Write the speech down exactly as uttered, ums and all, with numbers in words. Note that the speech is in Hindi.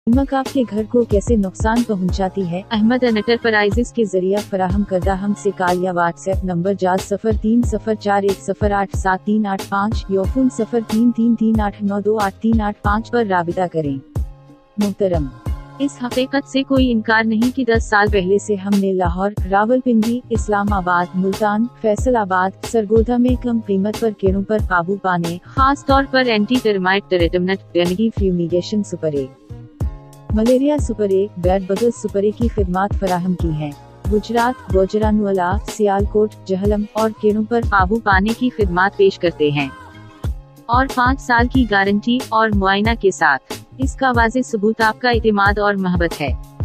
नमक आपके घर को कैसे नुकसान पहुंचाती है? अहमद एंटरप्राइजेस के जरिए फराहम करदा हमसे कॉल या व्हाट्सएप नंबर जाज सफर तीन सफर चार एक सफर आठ सात तीन आठ पाँच या फोन सफर तीन तीन तीन आठ नौ दो आठ तीन आठ पाँच पर राबिता करें। मुहतरम, इस हकीकत से कोई इनकार नहीं कि दस साल पहले से हमने लाहौर, रावलपिंडी, इस्लामाबाद, मुल्तान, फैसलाबाद, सरगोधा में कम कीमत पर कीड़ों पर काबू पाने, खास तौर पर anti termite treatment dengue fumigation super A, malaria super A, bed bugs super A की खिदमत फराहम की हैं। गुजरात, गुजरानवाला, सियालकोट, जहलम और कीड़ों पर काबू पाने की खिदमत पेश करते हैं और पाँच साल की गारंटी और मुआयना के साथ। इसका वाज़ेह सबूत आपका इतिमाद और मोहब्बत है।